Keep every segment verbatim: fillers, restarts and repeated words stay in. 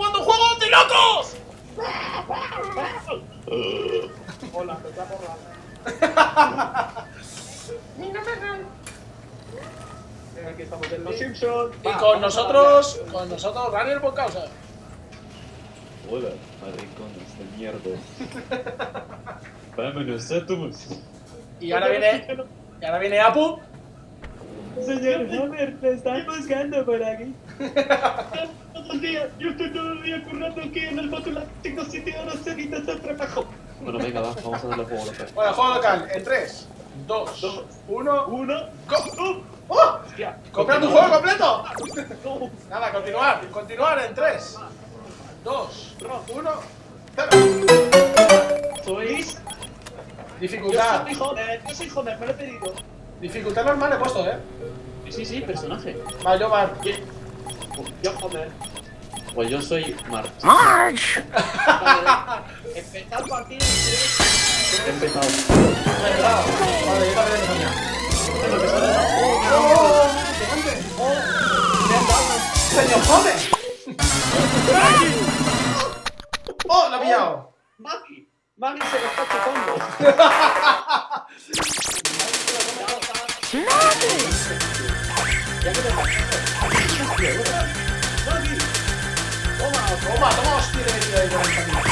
jugando un juego de locos! Hola, me está por la... Aquí estamos en Los Simpsons. Y con nosotros, con nosotros, Daniel Boncausa. Hola, maricones de mierda. Vámonos a todos. Y ahora viene, y ahora viene Apu. Señor Homer, te están buscando por aquí. Todo el día, yo estoy todo el día currando aquí en el módulo. Tengo siete horas seguidas de trabajo. Bueno, venga, va, vamos a darle juego local. Bueno, juego local, en tres, dos, uno, Uno, go. ¡Oh! hostia. ¡Comprar tu juego completo! No. Nada, continuar, continuar en tres, dos, uno, cero. ¿Sois? Yo Dificultad. soy Homer, yo soy Homer, me lo he pedido. Dificultad normal he puesto, ¿eh? Sí, sí, personaje. Va, yo Mar. Yo Homer. Pues yo soy March. March! Vale, empezar partido en tres. He empezado. Verdad. Vale, yo también empiezo ya. ¡Señor Homer! ¡Oh, la he pillado! Maggie, Maggie se lo está chupando. Ya que te pasa. Maggie, toma, Toma, toma, hostia, de vida de cuarenta mil.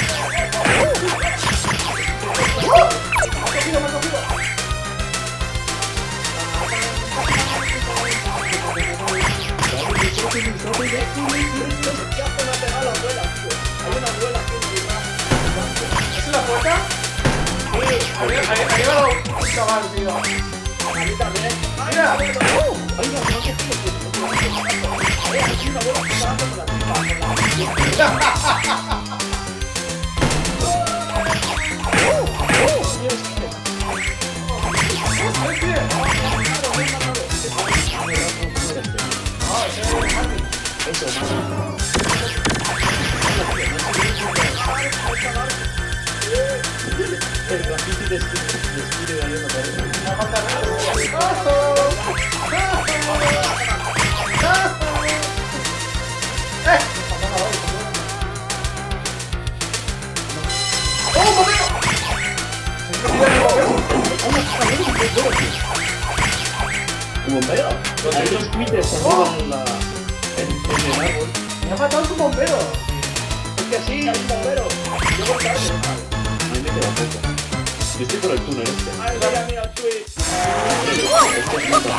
¡Me ha cogido, me ha cogido! ya se me ha pegado la abuela, tío. Hay una abuela aquí en mi brazo. ¿Es la puerta? Sí, Ahí ahí- ahí va un chaval, tío. a mí también. Mira. Ay, no, no, no, no, aquí una abuela que está dando con la tripa, con Eso, el graffiti de Spire de ahí en la pared. Un bombero. Hay dos twitters arriba en la... en, en el árbol. Me ha matado tu bombero. Es que sí, hay un bombero. Yo voy tarde. A mí me queda poco. Yo estoy por el túnel este. Ay, mira, mira el tweet. Este es muy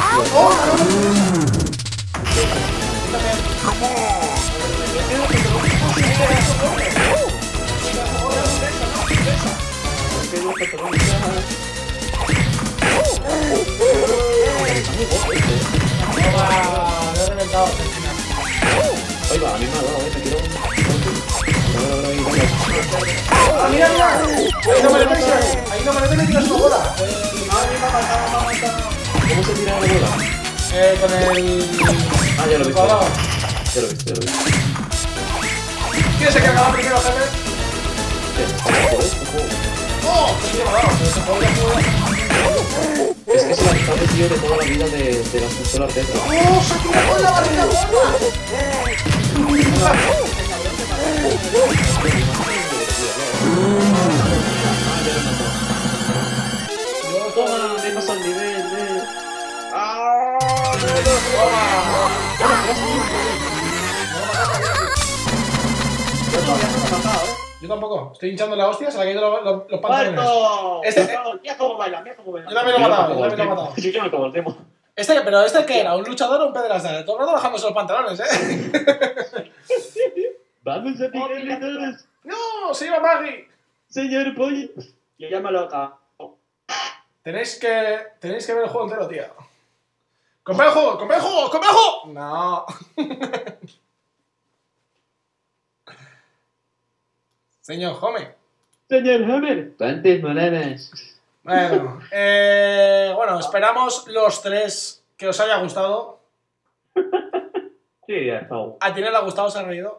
Toma, lo he reventado. Oiga, a mí me ha dado, eh, me quiero... ¡Ah, mira, mira! Ahí no me le metes, ahí no me le metes, tiras una bola. A mí me ha matado, me ha matado. ¿Cómo se tira la bola? Eh, con el... Ah, ya lo he visto. Cuadrado. Ya lo he visto, ya lo he visto. ¿Quién se cargaba primero, jefe? ¡Oh! ¡Qué tío me ha dado! Pero se podría jugar. Es que es la amistad de tío de toda la vida de, de las pistolas Tetra. ¡Oh! ¡Se ha tirado con la barriga gorda! Toma, me pasa el nivel de... ¡Ah! Yo todavía no me he matado, ¿eh? Yo tampoco. Estoy hinchando la hostia, se le han caído los, los, los pantalones. ¡Muerto! Este- Mira cómo baila, mira cómo baila. Yo también lo he matado, yo también lo he matado. Sí, yo me acabo el demo. Este, pero este que era, ¿un luchador o un pederasta? Todo el rato bajándose los pantalones, ¿eh? Vamos a tirarle todos. ¡No! ¡Se iba Maggie! Señor Pollo. Yo ya me lo he acabado. Tenéis que, tenéis que ver el juego entero, tío. ¡Compré el juego! ¡Compré el juego! ¡Compré el juego! No. Señor Homer. Señor Hammer. ¿Cuántas monedas? Bueno, eh, bueno, esperamos los tres que os haya gustado. Sí, ya está. A ti no le ha gustado, se ha reído.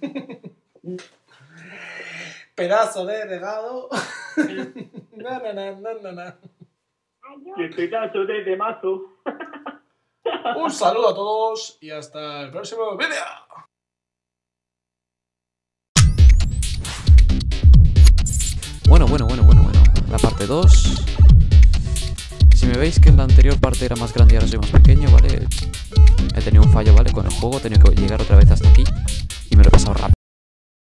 Pedazo de regado. Na, na, na, na, na, na. ¡Qué pedazo de temazo! Un saludo a todos y hasta el próximo vídeo. Bueno, bueno, bueno, bueno, bueno. La parte dos. Si me veis que en la anterior parte era más grande y ahora soy más pequeño, ¿vale? He tenido un fallo, ¿vale? Con el juego, he tenido que llegar otra vez hasta aquí. Y me lo he pasado rápido.